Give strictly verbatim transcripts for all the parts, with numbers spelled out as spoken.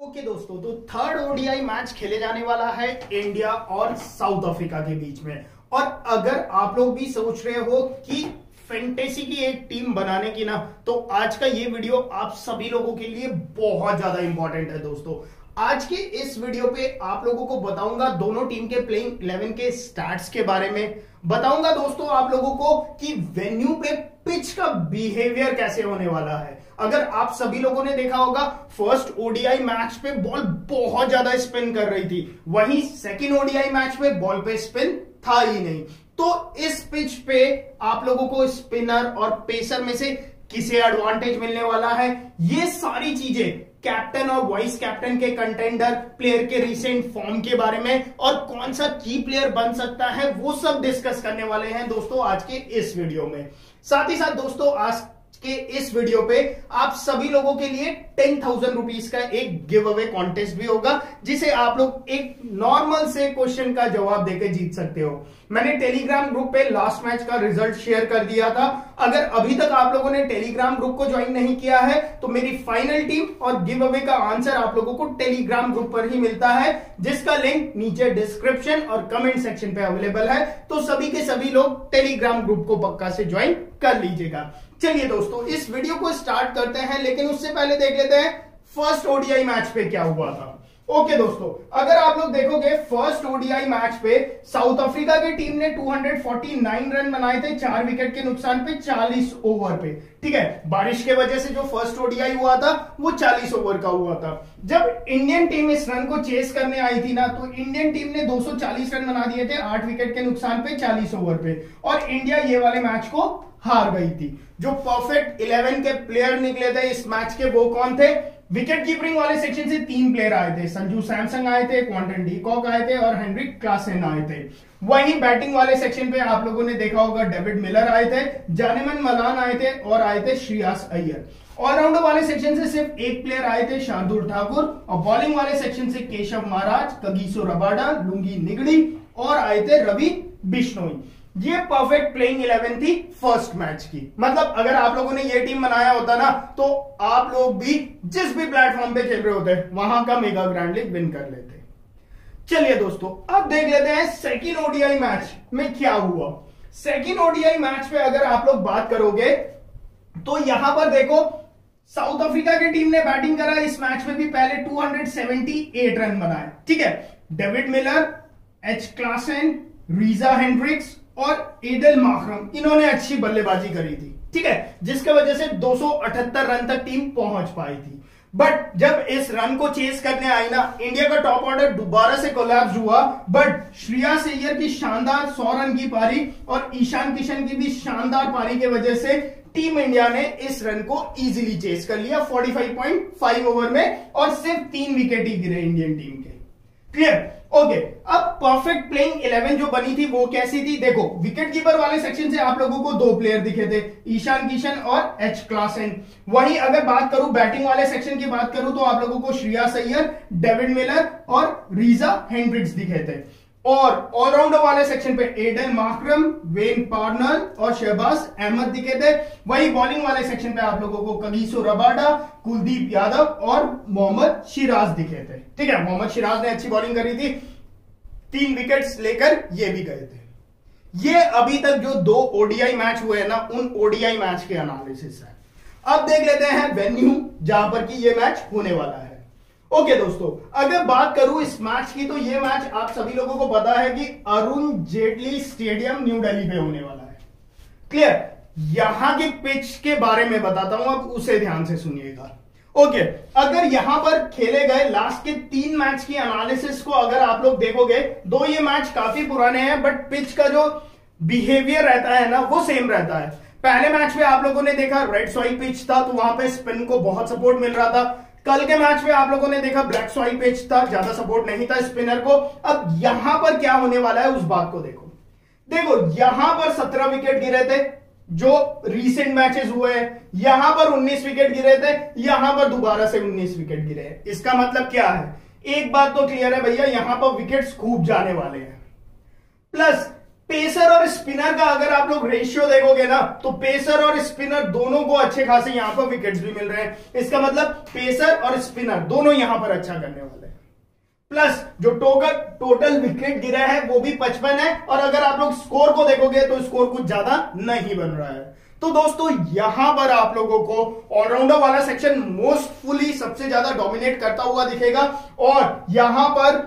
Okay दोस्तों, तो third ODI match खेले जाने वाला है इंडिया और साउथ अफ्रीका के बीच में। और अगर आप लोग भी सोच रहे हो कि फैंटेसी की एक टीम बनाने की ना, तो आज का ये वीडियो आप सभी लोगों के लिए बहुत ज्यादा इंपॉर्टेंट है। दोस्तों आज के इस वीडियो पे आप लोगों को बताऊंगा दोनों टीम के प्लेइंग इलेवन के स्टैट्स के बारे में, बताऊंगा दोस्तों आप लोगों को कि वेन्यू पे पिच का बिहेवियर कैसे होने वाला है। अगर आप सभी लोगों ने देखा होगा फर्स्ट ओडीआई मैच पे बॉल बहुत ज्यादा स्पिन कर रही थी, वहीं सेकंड ओडीआई मैच पे बॉल पे स्पिन था ही नहीं। तो इस पिच पे आप लोगों को स्पिनर और पेसर में से किसे एडवांटेज मिलने वाला है, ये सारी चीजें कैप्टन और वाइस कैप्टन के कंटेंडर, प्लेयर के रिसेंट फॉर्म के बारे में और कौन सा की प्लेयर बन सकता है, वो सब डिस्कस करने वाले हैं दोस्तों आज के इस वीडियो में। साथ ही साथ दोस्तों आज के इस वीडियो पे आप सभी लोगों के लिए टेन थाउजेंड रुपीज का एक गिव अवे कॉन्टेस्ट भी होगा, जिसे आप लोग एक नॉर्मल से क्वेश्चन का जवाब देकर जीत सकते हो। मैंने टेलीग्राम ग्रुप पे लास्ट मैच का रिजल्ट शेयर कर दिया था। अगर अभी तक आप लोगों ने टेलीग्राम ग्रुप को ज्वाइन नहीं किया है तो मेरी फाइनल टीम और गिव अवे का आंसर आप लोगों को टेलीग्राम ग्रुप पर ही मिलता है, जिसका लिंक नीचे डिस्क्रिप्शन और कमेंट सेक्शन पे अवेलेबल है। तो सभी के सभी लोग टेलीग्राम ग्रुप को पक्का से ज्वाइन कर लीजिएगा। चलिए दोस्तों इस वीडियो को स्टार्ट करते हैं, लेकिन उससे पहले देख लेते हैं फर्स्ट ओडीआई मैच पे क्या हुआ था। ओके दोस्तों, अगर आप लोग देखोगे फर्स्ट ओडीआई मैच पे साउथ अफ्रीका की टीम ने दो सौ उनचास रन बनाए थे चार विकेट के नुकसान पे चालीस ओवर पे। ठीक है, बारिश के वजह से जो फर्स्ट ओडीआई हुआ था वो चालीस ओवर का हुआ था। जब इंडियन टीम इस रन को चेस करने आई थी ना, तो इंडियन टीम ने दो सौ चालीस रन बना दिए थे आठ विकेट के नुकसान पे चालीस ओवर पे, और इंडिया ये वाले मैच को हार गई थी। जो परफेक्ट इलेवन के प्लेयर निकले थे इस मैच के वो कौन थे? विकेट कीपिंग वाले सेक्शन से तीन प्लेयर आए थे, संजू सैमसन आए थे, क्वांटन डीकॉक आए थे और हेनरिक क्लासेन आए थे। वहीं बैटिंग वाले सेक्शन पे आप लोगों ने देखा होगा डेविड मिलर आए थे, जानेमन मलान आए थे और आए थे श्रेयस अय्यर। ऑलराउंडर वाले सेक्शन से सिर्फ एक प्लेयर आए थे, शार्दुल ठाकुर, और बॉलिंग वाले सेक्शन से Keshav Maharaj, Kagiso Rabada, Lungi Ngidi और आए थे रवि बिश्नोई। ये परफेक्ट प्लेइंग इलेवन थी फर्स्ट मैच की। मतलब अगर आप लोगों ने ये टीम बनाया होता ना, तो आप लोग भी जिस भी प्लेटफॉर्म पे खेल रहे होते वहां का मेगा ग्रैंड लीग विन कर लेते। चलिए दोस्तों अब देख लेते हैं सेकंड ओडीआई मैच में क्या हुआ। सेकंड ओडीआई मैच पे अगर आप लोग बात करोगे तो यहां पर देखो साउथ अफ्रीका की टीम ने बैटिंग करा इस मैच में भी पहले दो सौ अठहत्तर रन बनाए। ठीक है, David Miller, H Klaasen, Reeza Hendricks और एडल माकरम, इन्होंने अच्छी बल्लेबाजी करी थी। ठीक है, जिसके वजह से दो सौ अठहत्तर रन तक टीम पहुंच पाई थी। बट जब इस रन को चेस करने आई ना, इंडिया का टॉप ऑर्डर दोबारा से कोलैप्स हुआ। बट श्रेयस अय्यर की शानदार सौ रन की पारी और ईशान किशन की भी शानदार पारी की वजह से टीम इंडिया ने इस रन को इजीली चेस कर लिया पैंतालीस पॉइंट पाँच ओवर में, और सिर्फ तीन विकेट ही गिरे इंडियन टीम के। क्लियर? ओके, अब परफेक्ट प्लेइंग इलेवन जो बनी थी वो कैसी थी? देखो, विकेट कीपर वाले सेक्शन से आप लोगों को दो प्लेयर दिखे थे, ईशान किशन और एच क्लासेन। वहीं अगर बात करूं बैटिंग वाले सेक्शन की बात करूं तो आप लोगों को श्रेयस अय्यर, डेविड मिलर और रीजा हेंड्रिक्स दिखे थे। और ऑलराउंडर वाले सेक्शन पे एडन माकरम, वेन पार्नर और शहबाज अहमद दिखे थे। वहीं बॉलिंग वाले सेक्शन पे आप लोगों को कगिसो रबाडा, कुलदीप यादव और मोहम्मद सिराज दिखे थे। ठीक है, मोहम्मद सिराज ने अच्छी बॉलिंग करी थी, तीन विकेट्स लेकर ये भी गए थे। ये अभी तक जो दो ओडीआई मैच हुए हैं ना, उन ओडीआई मैच के एनालिसिस है। अब देख लेते हैं वेन्यू जहां पर कि ये मैच होने वाला है। ओके okay, दोस्तों अगर बात करूं इस मैच की, तो ये मैच आप सभी लोगों को पता है कि अरुण जेटली स्टेडियम न्यू दिल्ली पे होने वाला है। क्लियर? यहां की पिच के बारे में बताता हूं, अब उसे ध्यान से सुनिएगा। ओके okay, अगर यहां पर खेले गए लास्ट के तीन मैच की एनालिसिस को अगर आप लोग देखोगे, दो ये मैच काफी पुराने हैं बट पिच का जो बिहेवियर रहता है ना वो सेम रहता है। पहले मैच में आप लोगों ने देखा रेड सॉइल पिच था, तो वहां पे स्पिन को बहुत सपोर्ट मिल रहा था। कल के मैच में आप लोगों ने देखा ब्लैक सॉइल पिच था, ज्यादा सपोर्ट नहीं था स्पिनर को। अब यहां पर क्या होने वाला है उस बात को देखो। देखो यहां पर सत्रह विकेट गिरे थे जो रीसेंट मैचेस हुए हैं, यहां पर उन्नीस विकेट गिरे थे, यहां पर दोबारा से उन्नीस विकेट गिरे हैं। इसका मतलब क्या है? एक बात तो क्लियर है भैया, यहां पर विकेट्स खूब जाने वाले हैं। प्लस पेसर और स्पिनर का अगर आप लोग रेशियो देखोगे ना, तो पेसर और स्पिनर दोनों को अच्छे खासे यहां पर विकेट्स भी मिल रहे हैं। इसका मतलब पेसर और स्पिनर दोनों यहां पर अच्छा करने वाले हैं। प्लस जो टोटल टोटल विकेट गिरा है वो भी पचपन है, और अगर आप लोग स्कोर को देखोगे तो स्कोर कुछ ज्यादा नहीं बन रहा है। तो दोस्तों यहां पर आप लोगों को ऑलराउंडर वाला सेक्शन मोस्टफुली सबसे ज्यादा डोमिनेट करता हुआ दिखेगा, और यहां पर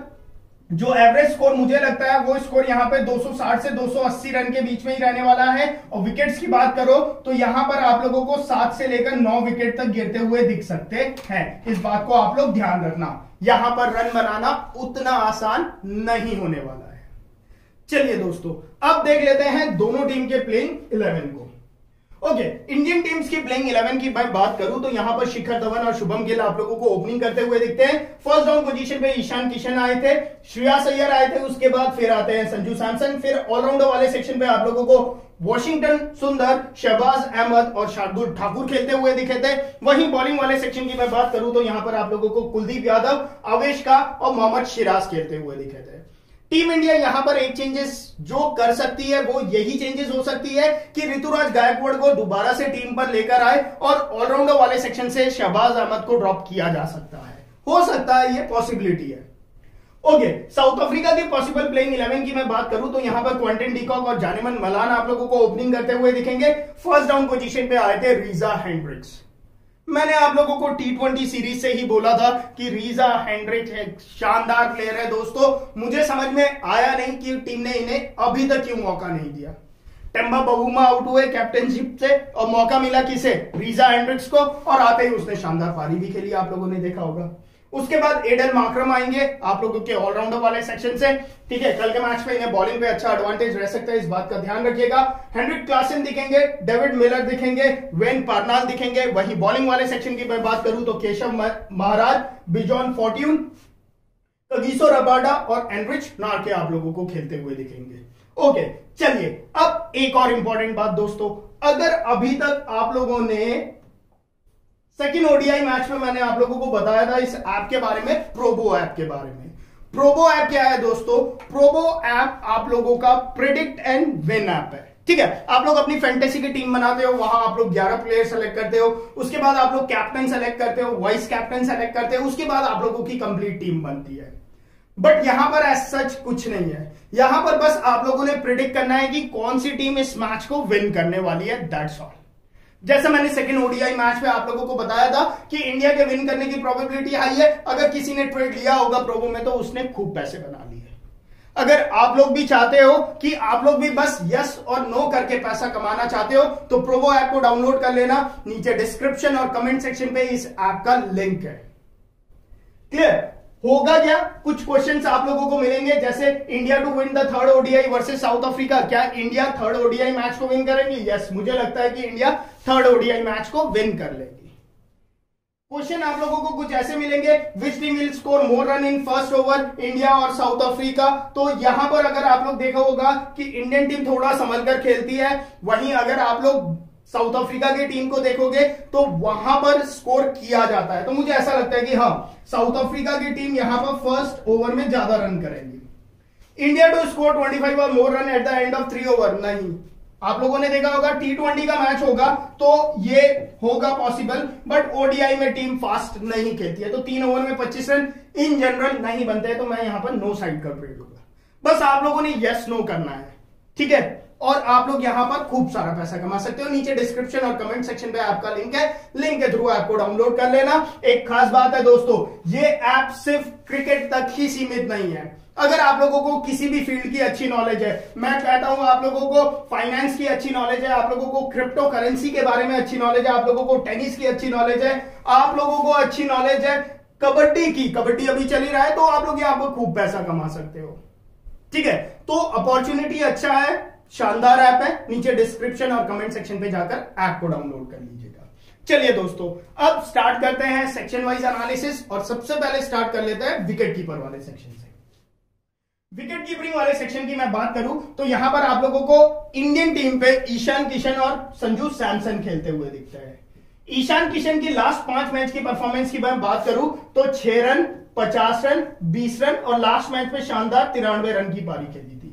जो एवरेज स्कोर मुझे लगता है वो स्कोर यहां पे दो सौ साठ से दो सौ अस्सी रन के बीच में ही रहने वाला है। और विकेट्स की बात करो तो यहां पर आप लोगों को सात से लेकर नौ विकेट तक गिरते हुए दिख सकते हैं। इस बात को आप लोग ध्यान रखना, यहां पर रन बनाना उतना आसान नहीं होने वाला है। चलिए दोस्तों अब देख लेते हैं दोनों टीम के प्लेइंग इलेवन को। ओके, इंडियन टीम्स की प्लेइंग इलेवन की मैं बात करूं तो यहां पर शिखर धवन और शुभम गिल आप लोगों को ओपनिंग करते हुए दिखते हैं। फर्स्ट डाउन पोजीशन पे ईशान किशन आए थे, श्रेयस अय्यर आए थे, उसके बाद फिर आते हैं संजू सैमसन। फिर ऑलराउंडर वाले सेक्शन पे आप लोगों को वॉशिंगटन सुंदर, शहबाज अहमद और शार्दुल ठाकुर खेलते हुए दिखे थे। वहीं बॉलिंग वाले सेक्शन की मैं बात करूं तो यहां पर आप लोगों को कुलदीप यादव, आवेश का और मोहम्मद सिराज खेलते हुए दिखे थे। टीम इंडिया यहां पर एक चेंजेस जो कर सकती है वो यही चेंजेस हो सकती है कि ऋतुराज गायकवाड़ को दोबारा से टीम पर लेकर आए और ऑलराउंडर वाले सेक्शन से शहबाज अहमद को ड्रॉप किया जा सकता है। हो सकता है, ये पॉसिबिलिटी है। ओके, साउथ अफ्रीका की पॉसिबल प्लेइंग इलेवन की मैं बात करूं तो यहां पर क्विंटन डीकॉक और जानेमन मलान आप लोगों को ओपनिंग करते हुए दिखेंगे। फर्स्ट डाउन पोजीशन पे आए थे रीजा हेंड्रिक्स। मैंने आप लोगों को टी ट्वेंटी सीरीज से ही बोला था कि रीजा हेंड्रिक्स एक शानदार प्लेयर है दोस्तों। मुझे समझ में आया नहीं कि टीम ने इन्हें अभी तक क्यों मौका नहीं दिया। टेम्बा बवुमा आउट हुए कैप्टनशिप से और मौका मिला किसे? रीजा हेंड्रिक्स को, और आते ही उसने शानदार पारी भी खेली, आप लोगों ने देखा होगा। उसके बाद एडन मार्करम आएंगे आप लोगों के ऑलराउंडर वाले सेक्शन से। ठीक है, कल के मैच में इन्हें बॉलिंग पे अच्छा एडवांटेज रह सकता है, इस बात का ध्यान रखिएगा। हेनरिक क्लासन दिखेंगे, डेविड मिलर दिखेंगे, वेन पार्नाल दिखेंगे। वहीं बॉलिंग वाले सेक्शन की मैं बात करूं तो Keshav Maharaj, Bjorn Fortuin, Kagiso Rabada और एनरिच नार्के आप लोगों को खेलते हुए दिखेंगे। ओके, चलिए अब एक और इंपॉर्टेंट बात दोस्तों, अगर अभी तक आप लोगों ने सेकेंड ओडीआई मैच में मैंने आप लोगों को बताया था इस ऐप के बारे में, प्रोबो ऐप के बारे में। प्रोबो ऐप क्या है दोस्तों? प्रोबो ऐप आप लोगों का प्रेडिक्ट एंड विन ऐप है। ठीक है, आप लोग अपनी फैंटेसी की टीम बनाते हो, वहां आप लोग ग्यारह प्लेयर सेलेक्ट करते हो, उसके बाद आप लोग कैप्टन सेलेक्ट करते हो, वाइस कैप्टन सेलेक्ट करते हो, उसके बाद आप लोगों की कंप्लीट टीम बनती है। बट यहां पर एज सच कुछ नहीं है, यहां पर बस आप लोगों ने प्रिडिक्ट करना है कि कौन सी टीम इस मैच को विन करने वाली है, दैट्स ऑल। जैसे मैंने सेकंड ओडीआई मैच में आप लोगों को बताया था कि इंडिया के विन करने की प्रोबेबिलिटी हाई है। अगर किसी ने ट्रेड लिया होगा प्रोबो में तो उसने खूब पैसे बना लिए। अगर आप लोग भी चाहते हो कि आप लोग भी बस यस और नो करके पैसा कमाना चाहते हो तो प्रोबो ऐप को डाउनलोड कर लेना, नीचे डिस्क्रिप्शन और कमेंट सेक्शन पे इस ऐप का लिंक है। क्लियर? होगा क्या? कुछ क्वेश्चंस आप लोगों को मिलेंगे, जैसे India to win the third ODI versus South Africa. क्या इंडिया थर्ड ओडीआई मैच को विन करेंगे? यस, मुझे लगता है कि इंडिया थर्ड ओडीआई मैच को विन कर लेगी। क्वेश्चन आप लोगों को कुछ ऐसे मिलेंगे, which team will score more run in first over, India और साउथ अफ्रीका। तो यहां पर अगर आप लोग देखा होगा कि इंडियन टीम थोड़ा संभल कर खेलती है, वहीं अगर आप लोग साउथ अफ्रीका की टीम को देखोगे तो वहां पर स्कोर किया जाता है। तो मुझे ऐसा लगता है कि हाँ, साउथ अफ्रीका की टीम यहां पर फर्स्ट ओवर में ज्यादा रन करेगी। इंडिया टू स्कोर पच्चीस और more run at the end of three over, नहीं। आप लोगों ने देखा होगा टी ट्वेंटी का मैच होगा तो ये होगा पॉसिबल, बट ओडीआई में टीम फास्ट नहीं खेलती है, तो तीन ओवर में पच्चीस रन इन जनरल नहीं बनते हैं। तो मैं यहां पर नो साइड कर ट्रेड होगा। बस आप लोगों ने यस नो करना है, ठीक है, और आप लोग यहां पर खूब सारा पैसा कमा सकते हो। नीचे डिस्क्रिप्शन और कमेंट सेक्शन पे आपका लिंक है, लिंक के थ्रू ऐप को डाउनलोड कर लेना। एक खास बात है दोस्तों, ये ऐप सिर्फ क्रिकेट तक ही सीमित नहीं है। अगर आप लोगों को किसी भी फील्ड की अच्छी नॉलेज है, मैं कहता हूं आप लोगों को फाइनेंस की अच्छी नॉलेज है, आप लोगों को क्रिप्टो करेंसी के बारे में अच्छी नॉलेज है, आप लोगों को टेनिस की अच्छी नॉलेज है, आप लोगों को अच्छी नॉलेज है कबड्डी की, कबड्डी अभी चली रहा है, तो आप लोग यहां पर खूब पैसा कमा सकते हो। ठीक है, तो अपॉर्चुनिटी अच्छा है, शानदार ऐप है। नीचे डिस्क्रिप्शन और कमेंट सेक्शन पे जाकर ऐप को डाउनलोड कर लीजिएगा। चलिए दोस्तों, अब स्टार्ट करते हैं सेक्शन वाइज एनालिसिस, और सबसे पहले स्टार्ट कर लेते हैं विकेट कीपर वाले सेक्शन से। विकेट कीपिंग वाले सेक्शन की मैं बात करूं तो यहां पर आप लोगों को इंडियन टीम पे ईशान किशन और संजू सैमसन खेलते हुए दिखते हैं। ईशान किशन की लास्ट पांच मैच की परफॉर्मेंस की मैं बात करूं तो छह रन, पचास रन, बीस रन और लास्ट मैच में शानदार तिरानवे रन की पारी खेली थी।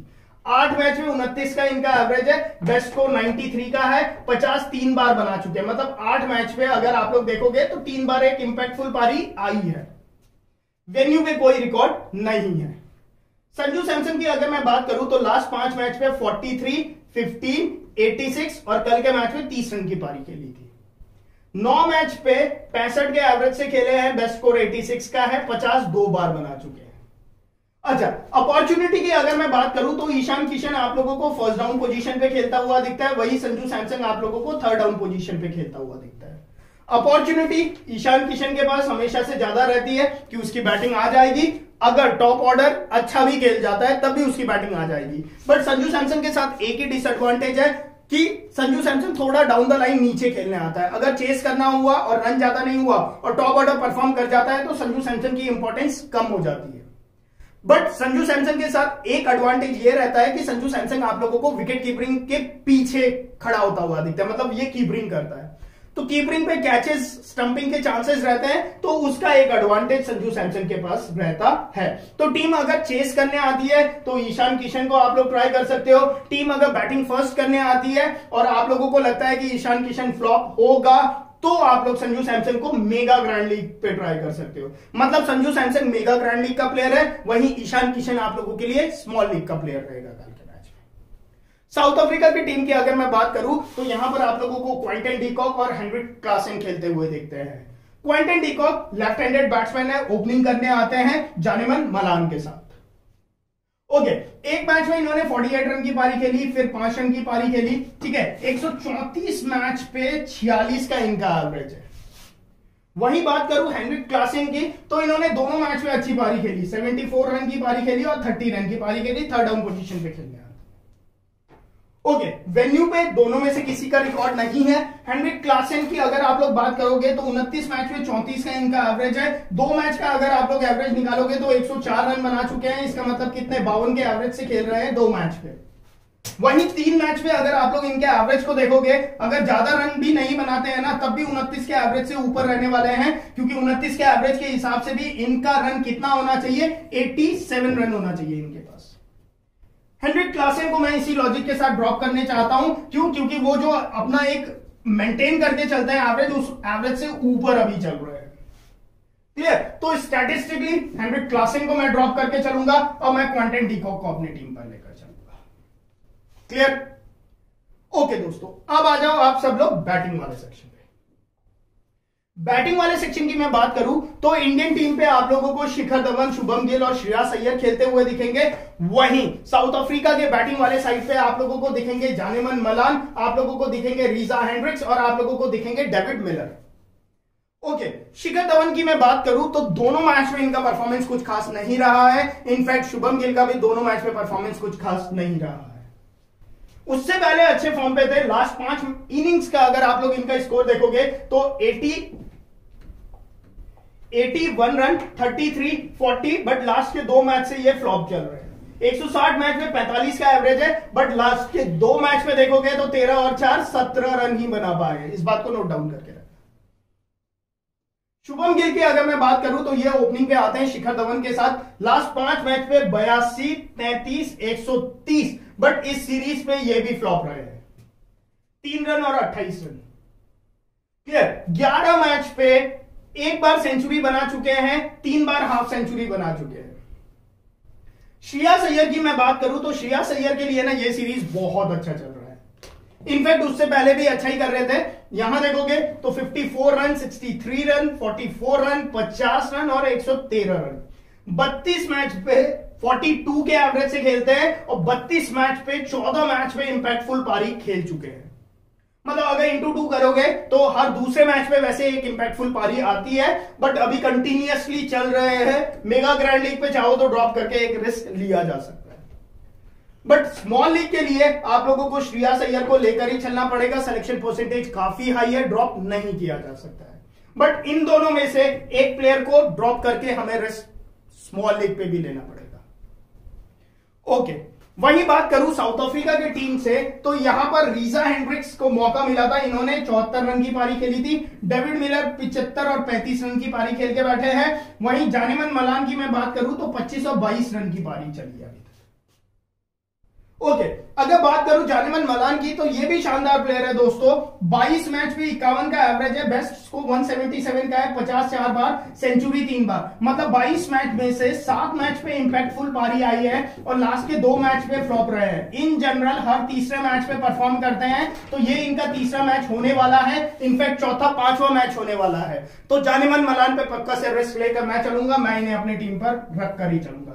आठ मैच में उनतीस का इनका एवरेज है, बेस्ट स्कोर तिरानवे का है, पचास तीन बार बना चुके हैं। मतलब आठ मैच में अगर आप लोग देखोगे तो तीन बार एक इंपैक्टफुल पारी आई है। वेन्यू पे कोई रिकॉर्ड नहीं है। संजू सैमसन की अगर मैं बात करूं तो लास्ट पांच मैच पे तैंतालीस, पंद्रह, छियासी और कल के मैच में तीस रन की पारी खेली थी। नौ मैच पे पैंसठ के एवरेज से खेले हैं, बेस्ट स्कोर छियासी का है, पचास दो बार बना चुके हैं। अच्छा, अपॉर्चुनिटी की अगर मैं बात करूं तो ईशान किशन आप लोगों को फर्स्ट डाउन पोजीशन पे खेलता हुआ दिखता है, वही संजू सैमसन आप लोगों को थर्ड डाउन पोजीशन पे खेलता हुआ दिखता है। अपॉर्चुनिटी ईशान किशन के पास हमेशा से ज्यादा रहती है कि उसकी बैटिंग आ जाएगी, अगर टॉप ऑर्डर अच्छा भी खेल जाता है तब भी उसकी बैटिंग आ जाएगी। बट संजू सैमसन के साथ एक ही डिसएडवांटेज है कि संजू सैमसन थोड़ा डाउन द लाइन नीचे खेलने आता है। अगर चेस करना हुआ और रन ज्यादा नहीं हुआ और टॉप ऑर्डर परफॉर्म कर जाता है तो संजू सैमसन की इंपॉर्टेंस कम हो जाती है। बट संजू सैमसन के साथ एक एडवांटेज ये रहता है कि संजू सैमसन आप लोगों को विकेट कीपिंग के पीछे खड़ा होता हुआ दिखता है, मतलब ये कीपिंग करता है, तो कीपिंग पे कैचेस, स्टंपिंग के चांसेस रहते हैं, तो उसका एक एडवांटेज संजू सैमसन के पास रहता है। तो टीम अगर चेस करने आती है तो ईशान किशन को आप लोग ट्राई कर सकते हो। टीम अगर बैटिंग फर्स्ट करने आती है और आप लोगों को लगता है कि ईशान किशन फ्लॉप होगा तो आप लोग संजू सैमसन को मेगा ग्रैंड लीग पे ट्राई कर सकते हो। मतलब Sanju Samson mega grand league का प्लेयर है, वहीं ईशान किशन आप लोगों के लिए स्मॉल लीग का प्लेयर रहेगा कल के मैच में। साउथ अफ्रीका की टीम की अगर मैं बात करूं तो यहां पर आप लोगों को क्विंटन डिकॉक और हेनरिक क्लासन खेलते हुए देखते हैं। Quinton de Kock left handed batsman है, ओपनिंग करने आते हैं जानेमन मलान के साथ। ओके, एक मैच में इन्होंने अड़तालीस रन की पारी खेली, फिर पांच रन की पारी खेली, ठीक है। एक सौ चौंतीस मैच पे छियालीस का इनका एवरेज है। वहीं बात करूं हेनरिक क्लासन की तो इन्होंने दोनों मैच में अच्छी पारी खेली, चौहत्तर रन की पारी खेली और तीस रन की पारी खेली, थर्ड डाउन पोजीशन पे खेलने आते। ओके, वेन्यू पे दोनों में से किसी का रिकॉर्ड नहीं है। हेनरिक क्लासन की अगर आप लोग बात करोगे तो उनतीस मैच में चौंतीस का इनका एवरेज है। दो मैच का अगर आप लोग एवरेज निकालोगे तो एक सौ चार रन बना चुके हैं, इसका मतलब कितने बावन के एवरेज से खेल रहे हैं दो मैच पे। वहीं तीन मैच में अगर आप लोग इनके एवरेज को देखोगे, अगर ज्यादा रन भी नहीं बनाते हैं ना तब भी उनतीस के एवरेज से ऊपर रहने वाले हैं, क्योंकि उनतीस के एवरेज के हिसाब से भी इनका रन कितना होना चाहिए, सत्तासी रन होना चाहिए इनके पास। हेनरिक क्लासन को मैं इसी लॉजिक के साथ ड्रॉप करने चाहता हूं, क्यों? क्योंकि वो जो अपना एक मेंटेन करके चलते हैं एवरेज, उस एवरेज से ऊपर अभी चल रहे हैं। क्लियर? तो स्टैटिस्टिकली हेनरिक क्लासन को मैं ड्रॉप करके चलूंगा और मैं क्विंटन डिकॉक को अपनी टीम पर लेकर चलूंगा। क्लियर? ओके दोस्तों, अब आ जाओ आप सब लोग बैटिंग वाले सेक्शन पे। बैटिंग वाले सेक्शन की मैं बात करूं तो इंडियन टीम पे आप लोगों को शिखर धवन, शुभम गिल और श्रेयस अय्यर खेलते हुए दिखेंगे। वहीं साउथ अफ्रीका के बैटिंग वाले साइड पे आप लोगों को दिखेंगे जानेमन मलान, आप लोगों को दिखेंगे रीजा हेंड्रिक्स और आप लोगों को दिखेंगे David Miller. Okay, Shikhar Dhawan की मैं बात करूं तो दोनों मैच में इनका परफॉर्मेंस कुछ खास नहीं रहा है। इनफैक्ट शुभम गिल का भी दोनों मैच में परफॉर्मेंस कुछ खास नहीं रहा है। उससे पहले अच्छे फॉर्म पे थे। लास्ट पांच इनिंग्स का अगर आप लोग इनका स्कोर देखोगे तो अस्सी इक्यासी रन, तैंतीस, चालीस, बट लास्ट के दो मैच से ये फ्लॉप चल रहे हैं। एक सौ साठ मैच में पैंतालीस का एवरेज है, बट लास्ट के दो मैच में देखोगे तो तेरह और चार सत्रह रन ही बना पाए। इस बात को नोट डाउन करके रखना। शुभम गिल की अगर मैं बात करूं तो ये ओपनिंग पे आते हैं शिखर धवन के साथ। लास्ट पांच मैच पे बयासी, तैंतीस, एक सौ तीस, बट इस सीरीज पे ये भी फ्लॉप रहे हैं, तीन रन और अट्ठाईस रन। क्लियर? ग्यारह मैच पे एक बार सेंचुरी बना चुके हैं, तीन बार हाफ सेंचुरी बना चुके हैं। श्रेयस अय्यर की मैं बात करूं तो श्रेयस अय्यर के लिए ना ये सीरीज बहुत अच्छा चल रहा है। इनफैक्ट उससे पहले भी अच्छा ही कर रहे थे। यहां देखोगे तो चौवन रन, तिरसठ रन, चौवालीस रन, पचास रन और एक सौ तेरह रन। बत्तीस मैच पे बयालीस के एवरेज से खेलते हैं और बत्तीस मैच पे चौदह मैच पे इंपैक्टफुल पारी खेल चुके हैं। मतलब अगर इंटू टू करोगे तो हर दूसरे मैच पे वैसे एक इंपैक्टफुल पारी आती है, बट अभी कंटिन्यूअसली चल रहे हैं। मेगा ग्रैंड लीग पे चाहो तो ड्रॉप करके एक रिस्क लिया जा सकता है, बट स्मॉल लीग के लिए आप लोगों को श्रेयस अय्यर को लेकर ही चलना पड़ेगा। सिलेक्शन परसेंटेज काफी हाई है, ड्रॉप नहीं किया जा सकता है। बट इन दोनों में से एक प्लेयर को ड्रॉप करके हमें रिस्क स्मॉल लीग पे भी लेना पड़ेगा। ओके, वही बात करूं साउथ अफ्रीका की टीम से तो यहां पर रीजा हेंड्रिक्स को मौका मिला था। इन्होंने चौहत्तर रन की पारी खेली थी। डेविड मिलर पिचहत्तर और पैंतीस रन की पारी खेल के बैठे हैं। वहीं जानेमन मलान की मैं बात करूं तो पच्चीस और बाईस रन की पारी चली अभी तक। ओके okay, अगर बात करूं जानेमन मलान की तो ये भी शानदार प्लेयर है दोस्तों। बाईस मैच पे इक्यावन का एवरेज है, बेस्ट स्कोर एक सौ सतहत्तर का है, पचास चार बार, सेंचुरी तीन बार। मतलब बाईस मैच में से सात मैच पे इंपैक्टफुल पारी आई है और लास्ट के दो मैच पे फ्लॉप रहे हैं। इन जनरल हर तीसरे मैच पे परफॉर्म करते हैं, तो ये इनका तीसरा मैच होने वाला है, इनफैक्ट चौथा पांचवा मैच होने वाला है। तो जानेमन मलान पे पक्का से रिस्क लेकर मैं चलूंगा, मैं इन्हें अपनी टीम पर रख कर ही चलूंगा।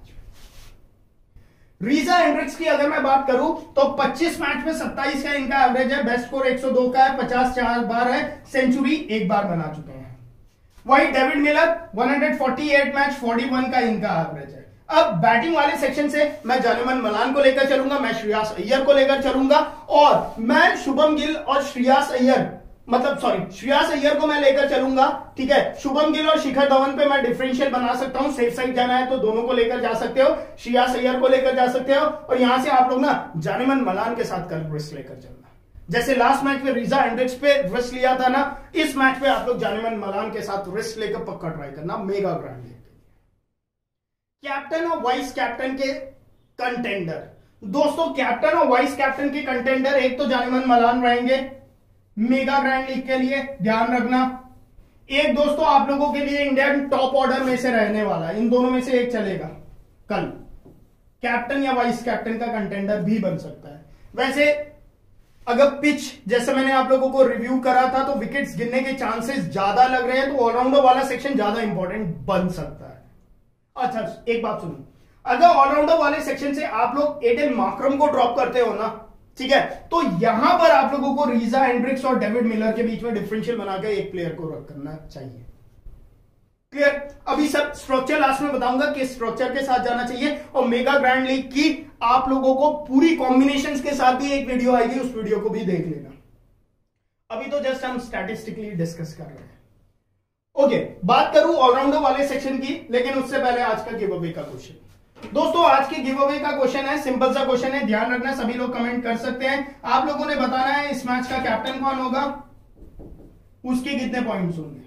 रीजा हेंड्रिक्स की अगर मैं बात करूं तो पच्चीस मैच में सत्ताईस का इनका एवरेज है, बेस्ट स्कोर एक सौ दो का है, पचास चार बार है, सेंचुरी एक बार बना चुके हैं। वही डेविड मिलर एक सौ अड़तालीस मैच, इकतालीस का इनका एवरेज है। अब बैटिंग वाले सेक्शन से मैं जानेमन मलान को लेकर चलूंगा, मैं श्रेयस अय्यर को लेकर चलूंगा और मैं शुभम गिल और श्रेयस अय्यर मतलब सॉरी श्रेयस अय्यर को मैं लेकर चलूंगा। ठीक है, शुभम गिल और शिखर धवन पे मैं डिफरेंशियल बना सकता हूं, सेफ साइड जाना है तो दोनों को लेकर जा सकते हो, श्रेयस अय्यर को लेकर जा सकते हो और यहां से आप लोग ना जानेमन मलान के साथ कर रिस्क लेकर चलना। जैसे लास्ट मैच में रीजा हेंड्रिक्स पे रिस्क लिया था ना, इस मैच पे आप लोग जानेमन मलान के साथ रिस्क लेकर पक्का ट्राई करना मेगा ग्रैंड लीग। कैप्टन और वाइस कैप्टन के कंटेंडर दोस्तों, कैप्टन और वाइस कैप्टन के कंटेंडर एक तो जानेमन मलान रहेंगे मेगा ग्रैंड लीग के लिए, ध्यान रखना। एक दोस्तों आप लोगों के लिए इंडियन टॉप ऑर्डर में से रहने वाला, इन दोनों में से एक चलेगा कल, कैप्टन या वाइस कैप्टन का कंटेंडर भी बन सकता है। वैसे अगर पिच जैसे मैंने आप लोगों को रिव्यू करा था तो विकेट्स गिरने के चांसेस ज्यादा लग रहे हैं, तो ऑलराउंडर वाला सेक्शन ज्यादा इंपॉर्टेंट बन सकता है। अच्छा एक बात सुनो, अगर ऑलराउंडर वाले सेक्शन से आप लोग एडेन मार्करम को ड्रॉप करते हो ना, ठीक है, तो यहां पर आप लोगों को रीजा हेंड्रिक्स और डेविड मिलर के बीच में डिफरेंशियल बनाकर एक प्लेयर को रख करना चाहिए। क्लियर? अभी सब स्ट्रक्चर लास्ट में बताऊंगा कि स्ट्रक्चर के साथ जाना चाहिए और मेगा ग्रैंड लीग की आप लोगों को पूरी कॉम्बिनेशंस के साथ भी एक वीडियो आएगी, उस वीडियो को भी देख लेना। अभी तो जस्ट हम स्टैटिस्टिकली डिस्कस कर रहे हैं। ओके, बात करूं ऑलराउंडर वाले सेक्शन की, लेकिन उससे पहले आज का गिव अवे का क्वेश्चन। दोस्तों आज के गिव अवे का क्वेश्चन है, सिंपल सा क्वेश्चन है, ध्यान रखना, सभी लोग कमेंट कर सकते हैं। आप लोगों ने बताना है इस मैच का कैप्टन कौन होगा, उसके कितने पॉइंट्स होंगे।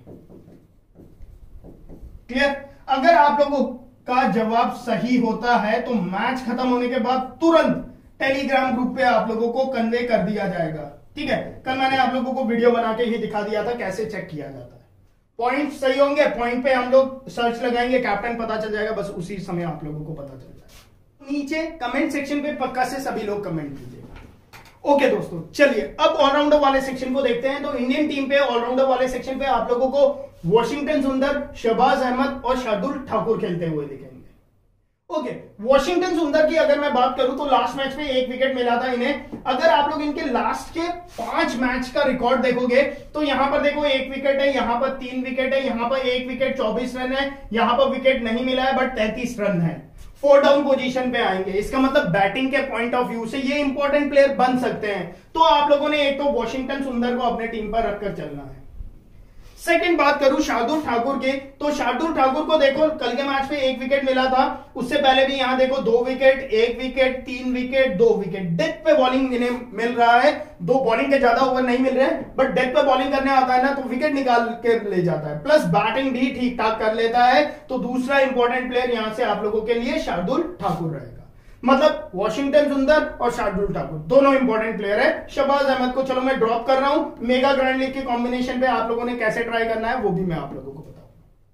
क्लियर? अगर आप लोगों का जवाब सही होता है तो मैच खत्म होने के बाद तुरंत टेलीग्राम ग्रुप पे आप लोगों को कन्वे कर दिया जाएगा। ठीक है, कल मैंने आप लोगों को वीडियो बना के ही दिखा दिया था कैसे चेक किया जाता है। पॉइंट सही होंगे, पॉइंट पे हम लोग सर्च लगाएंगे, कैप्टन पता चल जाएगा, बस उसी समय आप लोगों को पता चल जाएगा। नीचे कमेंट सेक्शन पे पक्का से सभी लोग कमेंट कीजिएगा। ओके दोस्तों, चलिए अब ऑलराउंडर वाले सेक्शन को देखते हैं। तो इंडियन टीम पे ऑलराउंडर वाले सेक्शन पे आप लोगों को वॉशिंगटन सुंदर, शहबाज अहमद और शार्दुल ठाकुर खेलते हुए दिखेंगे। ओके, वॉशिंगटन सुंदर की अगर मैं बात करूं तो लास्ट मैच में एक विकेट मिला था इन्हें। अगर आप लोग इनके लास्ट के पांच मैच का रिकॉर्ड देखोगे तो यहां पर देखो एक विकेट है, यहां पर तीन विकेट है, यहां पर एक विकेट चौबीस रन है, यहां पर विकेट नहीं मिला है बट तैंतीस रन है। फोर डाउन पोजीशन पे आएंगे, इसका मतलब बैटिंग के पॉइंट ऑफ व्यू से ये इंपॉर्टेंट प्लेयर बन सकते हैं। तो आप लोगों ने एक तो वॉशिंगटन सुंदर को अपने टीम पर रखकर चलना है। सेकंड बात करूं शार्दुल ठाकुर के, तो शार्दुल ठाकुर को देखो कल के मैच में एक विकेट मिला था, उससे पहले भी यहां देखो दो विकेट, एक विकेट, तीन विकेट, दो विकेट। डेथ पे बॉलिंग इन्हें मिल रहा है, दो बॉलिंग के ज्यादा ओवर नहीं मिल रहे हैं बट डेथ पे बॉलिंग करने आता है ना तो विकेट निकाल के ले जाता है, प्लस बैटिंग भी ठीक ठाक कर लेता है। तो दूसरा इंपॉर्टेंट प्लेयर यहां से आप लोगों के लिए शार्दुल ठाकुर रहेगा। मतलब वॉशिंगटन सुंदर और शार्दुल ठाकुर दोनों इंपॉर्टेंट प्लेयर है। शहबाज अहमद को चलो मैं ड्रॉप कर रहा हूं। मेगा ग्रैंड लीग के कॉम्बिनेशन पे आप लोगों ने कैसे ट्राई करना है वो भी मैं आप लोगों को बताऊंगा।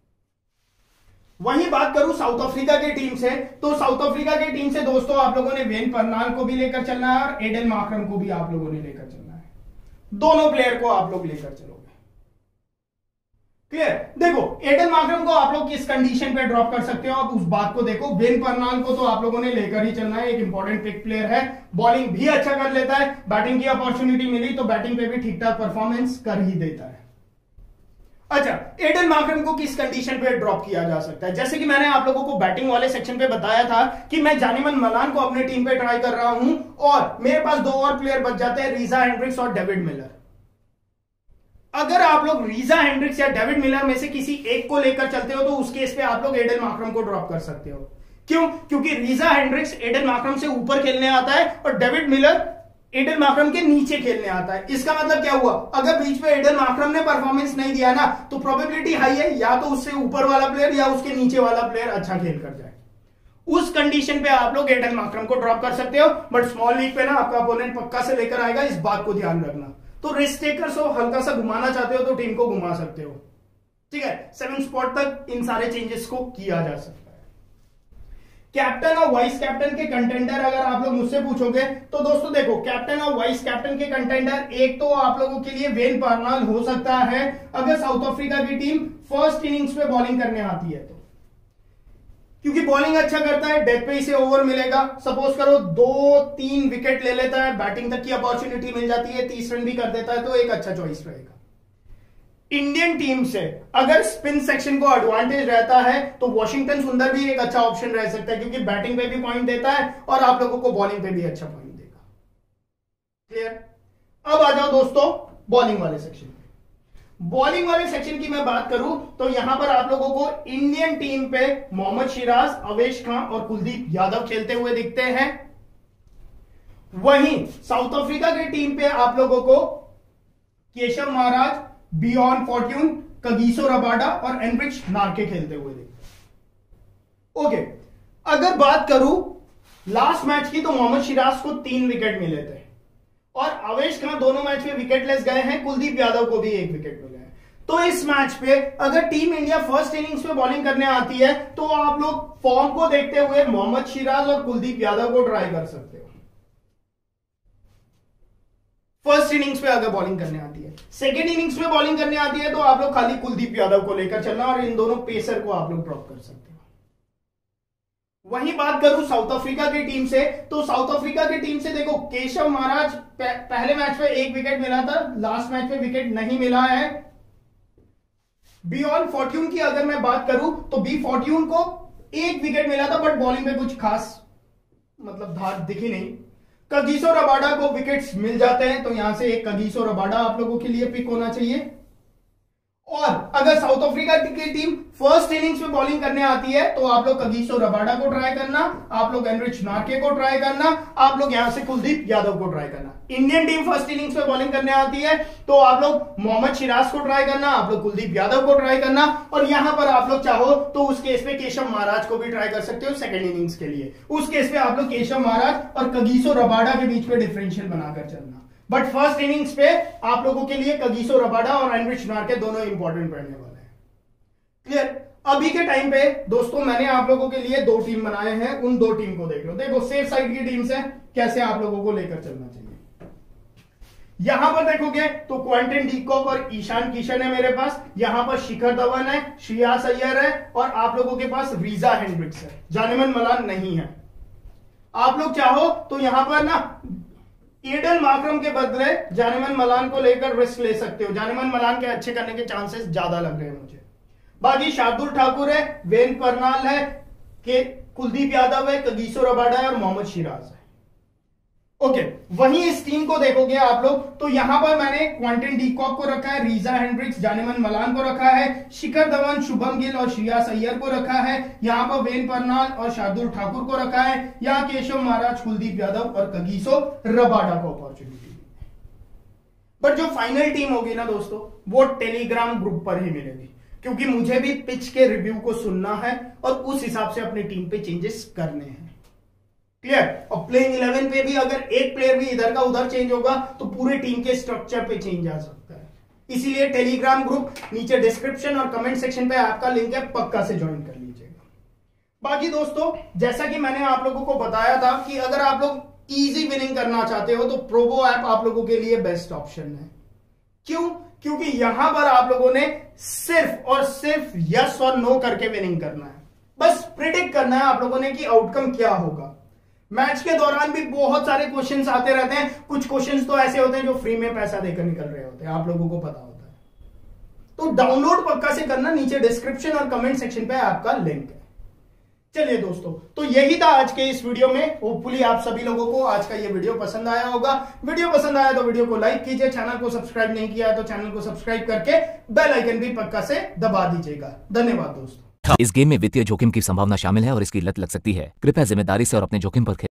वहीं बात करूं साउथ अफ्रीका की टीम से, तो साउथ अफ्रीका की टीम से दोस्तों आप लोगों ने वेन परनाल को भी लेकर चलना है और एडन मार्करम को भी आप लोगों ने लेकर चलना है। दोनों प्लेयर को आप लोग लेकर चलोगे। क्लियर? देखो एडन मार्करम को आप लोग किस कंडीशन पे ड्रॉप कर सकते हो, आप उस बात को देखो। वेन परनाल को तो आप लोगों ने लेकर ही चलना है, एक इंपॉर्टेंट पिक प्लेयर है, बॉलिंग भी अच्छा कर लेता है, बैटिंग की अपॉर्चुनिटी मिली तो बैटिंग पे भी ठीक ठाक परफॉर्मेंस कर ही देता है। अच्छा, एडन मार्करम को किस कंडीशन पे ड्रॉप किया जा सकता है? जैसे कि मैंने आप लोगों को बैटिंग वाले सेक्शन पे बताया था कि मैं जानेमन मलान को अपने टीम पे ट्राई कर रहा हूं और मेरे पास दो और प्लेयर बच जाते हैं, रीजा हेंड्रिक्स और डेविड मिलर। अगर आप लोग रीजा हेंड्रिक्स या डेविड मिलर में से किसी एक को लेकर चलते हो तो उस केस पे आप लोग एडन मार्करम को ड्रॉप कर सकते हो। क्यों? क्योंकि रीजा हेंड्रिक्स एडन मार्करम से ऊपर खेलने आता है और डेविड मिलर एडन मार्करम के नीचे खेलने आता है। इसका मतलब क्या हुआ, अगर बीच में एडन मार्करम ने परफॉर्मेंस नहीं दिया ना तो प्रोबेबिलिटी हाई है या तो उससे ऊपर वाला प्लेयर या उसके नीचे वाला प्लेयर अच्छा खेल कर जाए। उस कंडीशन पे आप लोग एडन मार्करम को ड्रॉप कर सकते हो, बट स्मॉल लीग पे ना आपका अपोनेंट पक्का से लेकर आएगा, इस बात को ध्यान रखना। तो रिस्क टेकर्स हो, हल्का सा घुमाना चाहते हो तो टीम को घुमा सकते हो, ठीक है। सेवन स्पॉट तक इन सारे चेंजेस को किया जा सकता है। कैप्टन और वाइस कैप्टन के कंटेंडर अगर आप लोग मुझसे पूछोगे तो दोस्तों देखो, कैप्टन और वाइस कैप्टन के कंटेंडर एक तो आप लोगों के लिए वेन पर्नाल हो सकता है अगर साउथ अफ्रीका की टीम फर्स्ट इनिंग्स में बॉलिंग करने आती है तो, क्योंकि बॉलिंग अच्छा करता है, डेथ पे इसे ओवर मिलेगा। सपोज करो दो तीन विकेट ले लेता है, बैटिंग तक की अपॉर्चुनिटी मिल जाती है, तीस रन भी कर देता है तो एक अच्छा चॉइस रहेगा। इंडियन टीम से अगर स्पिन सेक्शन को एडवांटेज रहता है तो वॉशिंगटन सुंदर भी एक अच्छा ऑप्शन रह सकता है, क्योंकि बैटिंग पे भी पॉइंट देता है और आप लोगों को बॉलिंग पे भी अच्छा पॉइंट देगा। क्लियर? अब आ जाओ दोस्तों बॉलिंग वाले सेक्शन पे। बॉलिंग वाले सेक्शन की मैं बात करूं तो यहां पर आप लोगों को इंडियन टीम पे मोहम्मद सिराज, अवेश खान और कुलदीप यादव खेलते हुए दिखते हैं। वहीं साउथ अफ्रीका की टीम पे आप लोगों को Keshav Maharaj, Bjorn Fortuin, Kagiso Rabada और एनरिच नार्के खेलते हुए दिखते हैं। ओके, अगर बात करूं लास्ट मैच की तो मोहम्मद सिराज को तीन विकेट मिले थे और अवेश खान दोनों मैच में विकेटलेस गए हैं, कुलदीप यादव को भी एक विकेट मिला है। तो इस मैच पे अगर टीम इंडिया फर्स्ट इनिंग्स में बॉलिंग करने आती है तो आप लोग फॉर्म को देखते हुए मोहम्मद सिराज और कुलदीप यादव को ट्राई कर सकते हो फर्स्ट इनिंग्स पे अगर बॉलिंग करने आती है। सेकेंड इनिंग्स में बॉलिंग करने आती है तो आप लोग खाली कुलदीप यादव को लेकर चलना और इन दोनों पेसर को आप लोग ड्रॉप कर सकते हो। वहीं बात करूं साउथ अफ्रीका की टीम से तो साउथ अफ्रीका की टीम से देखो, केशव महाराज पहले मैच में एक विकेट मिला था, लास्ट मैच में विकेट नहीं मिला है। बियॉन फॉर्ट्यून की अगर मैं बात करूं तो बी फॉर्ट्यून को एक विकेट मिला था, बट बॉलिंग में कुछ खास मतलब धार दिखी नहीं। कगिसो रबाडा को विकेट्स मिल जाते हैं तो यहां से एक कगिसो रबाडा आप लोगों के लिए पिक होना चाहिए। और अगर साउथ अफ्रीका की टीम फर्स्ट इनिंग्स में बॉलिंग करने आती है तो आप लोग कगिसो रबाडा को ट्राई करना, आप लोग एनरिच नार्के को ट्राई करना, आप लोग यहां से कुलदीप यादव को ट्राई करना। इंडियन टीम फर्स्ट इनिंग्स में बॉलिंग करने आती है तो आप लोग मोहम्मद सिराज को ट्राई करना, आप लोग कुलदीप यादव को ट्राई करना और यहां पर आप लोग चाहो तो उस केस में केशव महाराज को भी ट्राई कर सकते हो सेकेंड इनिंग्स के लिए। उस केस में आप लोग केशव महाराज और कगिसो रबाडा के बीच में डिफरेंशियल बनाकर चलना, बट फर्स्ट इनिंग्स पे आप लोगों के लिए कगिसो रबाडा और एनरिच नार्के दोनों इंपॉर्टेंट पड़ने वाले हैं। क्लियर? अभी के टाइम पे दोस्तों मैंने आप लोगों के लिए दो टीम बनाए हैं, उन दो टीम को देख लो। देखो सेफ साइड की टीम से कैसे आप लोगों को लेकर चलना चाहिए। यहां पर देखोगे तो क्विंटन डी कॉक और ईशान किशन है मेरे पास, यहां पर शिखर धवन है, श्रेयस अय्यर है और आप लोगों के पास रीजा हेंड्रिक्स है, जानेमन मलान नहीं है। आप लोग चाहो तो यहां पर ना एडन मार्करम के बदले जानेमन मलान को लेकर रिस्क ले सकते हो। जानेमन मलान के अच्छे करने के चांसेस ज्यादा लग रहे हैं मुझे। बाकी शार्दुल ठाकुर है, वेन पर्नाल है, के कुलदीप यादव है, कगिसो रबाडा है और मोहम्मद सिराज है। ओके, वहीं इस टीम को देखोगे आप लोग तो यहां पर मैंने क्विंटन डी कॉक को रखा है, रीजा हेंड्रिक्स, जानेमन मलान को रखा है, शिखर धवन, शुभम गिल और श्रेयस अय्यर को रखा है। यहां पर वेन पर्नाल और शार्दुल ठाकुर को रखा है। यहां केशव महाराज, कुलदीप यादव और कगिसो रबाडा को अपॉर्चुनिटी। बट जो फाइनल टीम होगी ना दोस्तों वो टेलीग्राम ग्रुप पर ही मिलेगी, क्योंकि मुझे भी पिच के रिव्यू को सुनना है और उस हिसाब से अपनी टीम पे चेंजेस करने हैं। क्लियर? और प्लेइंग इलेवन पे भी अगर एक प्लेयर भी इधर का उधर चेंज होगा तो पूरे टीम के स्ट्रक्चर पे चेंज आ सकता है। इसीलिए टेलीग्राम ग्रुप नीचे डिस्क्रिप्शन और कमेंट सेक्शन पे आपका लिंक है, पक्का से ज्वाइन कर लीजिएगा। बाकी दोस्तों जैसा कि मैंने आप लोगों को बताया था कि अगर आप लोग इजी विनिंग करना चाहते हो तो प्रोबो ऐप आप लोगों के लिए बेस्ट ऑप्शन है। क्यों? क्योंकि यहां पर आप लोगों ने सिर्फ और सिर्फ यस और नो करके विनिंग करना है। बस प्रिडिक्ट करना है आप लोगों ने कि आउटकम क्या होगा। मैच के दौरान भी बहुत सारे क्वेश्चंस आते रहते हैं, कुछ क्वेश्चंस तो ऐसे होते हैं जो फ्री में पैसा देकर निकल रहे होते हैं, आप लोगों को पता होता है। तो डाउनलोड पक्का से करना, नीचे डिस्क्रिप्शन और कमेंट सेक्शन पे आपका लिंक है। चलिए दोस्तों, तो यही था आज के इस वीडियो में। होपफुली आप सभी लोगों को आज का ये वीडियो पसंद आया होगा। वीडियो पसंद आया तो वीडियो को लाइक कीजिए, चैनल को सब्सक्राइब नहीं किया है तो चैनल को सब्सक्राइब करके बेल आइकन भी पक्का से दबा दीजिएगा। धन्यवाद दोस्तों। इस गेम में वित्तीय जोखिम की संभावना शामिल है और इसकी लत लग सकती है। कृपया जिम्मेदारी से और अपने जोखिम पर